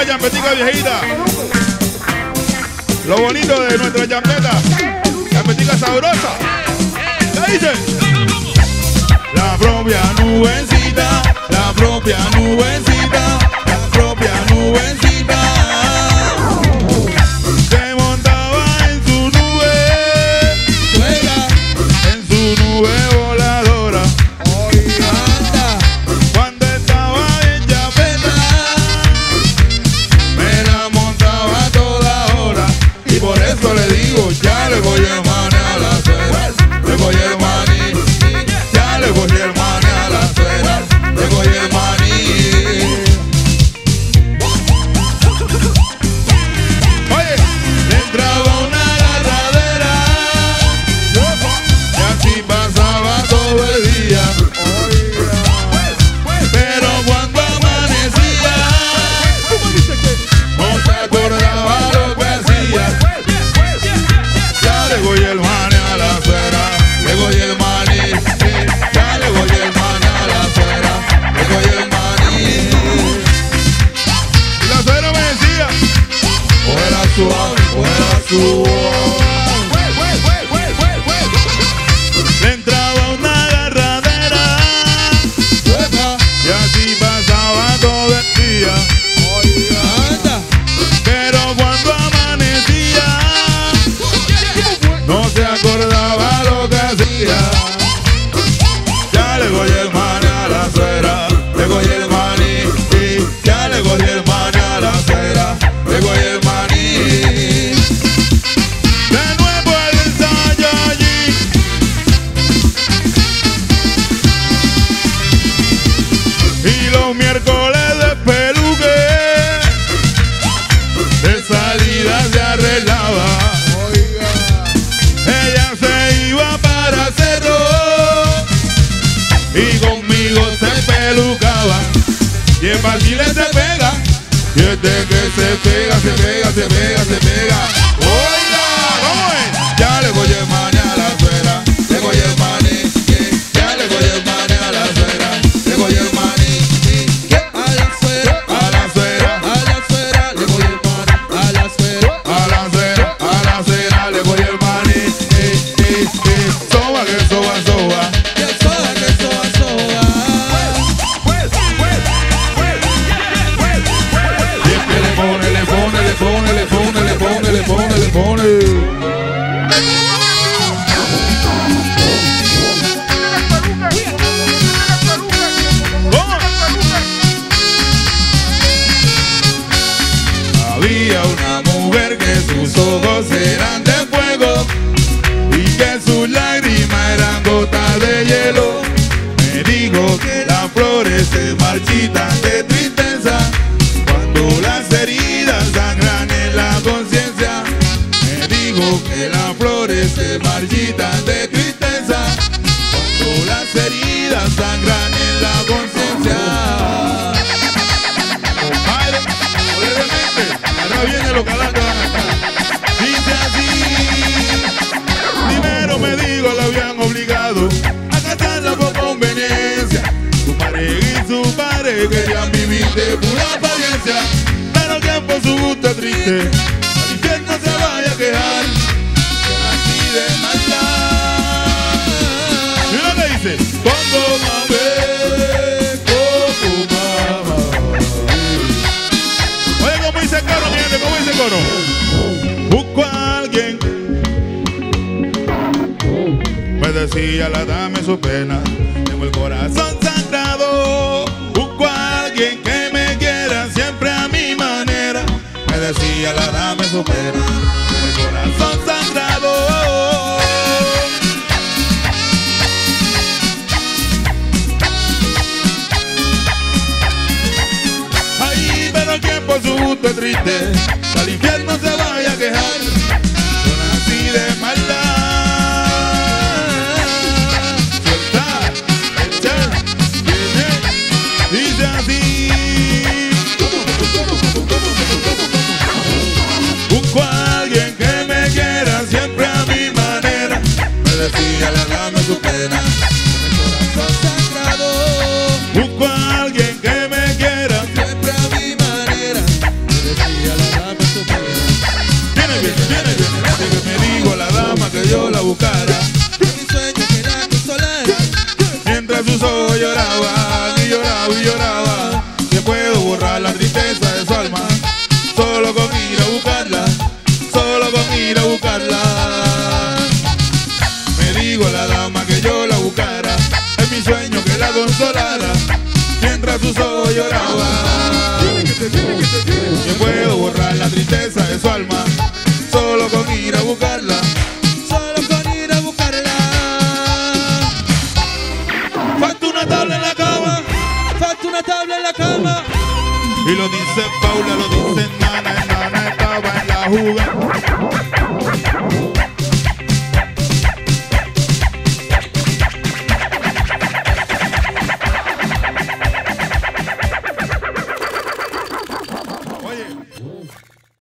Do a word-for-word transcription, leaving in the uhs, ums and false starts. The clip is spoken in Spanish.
champetica viejita. Lo bonito de nuestra champeta. Champetica sabrosa. ¿Qué dice? La propia nubecita, la propia nubecita, la propia nubecita. Se montaba en su nube, juega en su nube voladora. Cuando estaba en chapeta, me la montaba a toda hora. Y por eso le digo, ya le voy a mane a la suela, le voy a maní, ya le voy a mane a la suela, le voy a maní. Oye, le entraba una agarradera y así pasaba todo el día. Pero cuando amanecía, no se acordaba lo que hacía. Ya le voy el mane a la suera, le voy el maní, ya le voy el mane a la suera, le voy el maní. Y la suera me decía, fuera suave, fuera suave. Le entraba una agarradera y así pasaba todo el día. Pero cuando amanecía, no se acordaba lo que hacía. Ya le voy el mane a la suera, le voy el maní, ya le voy el mane a la suera, le voy el maní. De nuevo el ensayo allí. Y los miércoles de peluque, de salida se arreglaba. Ella se iba para Cerro y conmigo se pelucaba. Y en Barquile se pega, y este que se pega, se pega, se pega, se pega. Oiga, ¿cómo es? Ya le voy el mane a la suera, le voy el maní, ya le voy el mane a la suera, le voy el maní, a la suera, a la suera, a la suera, le voy el mane, a la suera, a la suera, a la suera, le voy el maní, eh, eh, eh, soba que soba, soba, que soba, que soba, soba. Y es que le pone, le pone, le pone, le pone, le pone, le pone, le pone. Había una mujer que sus ojos eran de fuego y que sus lágrimas eran gotas de hielo. Me dijo que las flores se marchitan de tristeza cuando las heridas sangran en la conciencia. Me dijo que las flores se marchitan de tristeza cuando las heridas sangran en la conciencia. Compadre, brevemente, ahora viene lo que van a estar. Dice así. Primero me dijo, la habían obligado a casarla por conveniencia. Su madre y su padre querían vivir de pura apariencia. Pero el tiempo su gusto es triste, al infierno se vaya a quejar. Así de maldad. ¿Y lo que dice? Cuando mamé, como mamá. Oye, ¿cómo dice el coro, mi gente? ¿Cómo dice el coro? Busco a alguien. Me decía la dame su pena, tengo el corazón sangrado. Busco a alguien que me quiera siempre a mi manera. Me decía la dame su pena, tengo el corazón sangrado. Ay, pero el tiempo su gusto es triste, al infierno se vaya a quejar. Yo nací de maldad. Dice así. Busco a alguien que me quiera siempre a mi manera. Me decía la dame su pena, mi corazón sangrado. Busco a alguien que me quiera siempre a mi manera. Me la consolara mientras sus ojos lloraban. Yo puedo borrar la tristeza de su alma solo con ir a buscarla, solo con ir a buscarla. falta una tabla en la cama, falta una tabla en la cama. y lo dice Paula, lo dice Nana, Nana estaba en la juga. Oye.